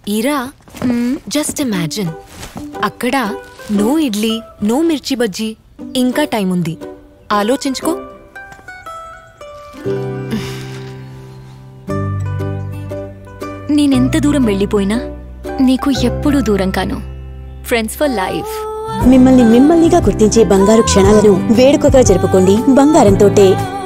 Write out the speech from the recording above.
ఈరా just imagine, అక్కడ no idli, no mirchi bajji, ఇంకా time ఉంది. ఆలోచించుకో. నేనెంత దూరం వెళ్ళిపోయినా నీకు ఎప్పుడూ దూరం కాను. Friends for life. మిమ్మల్నిగా గుర్తించే బంగారు క్షణాలను వేడుకగా జరుపుకోండి బంగారంతోటే.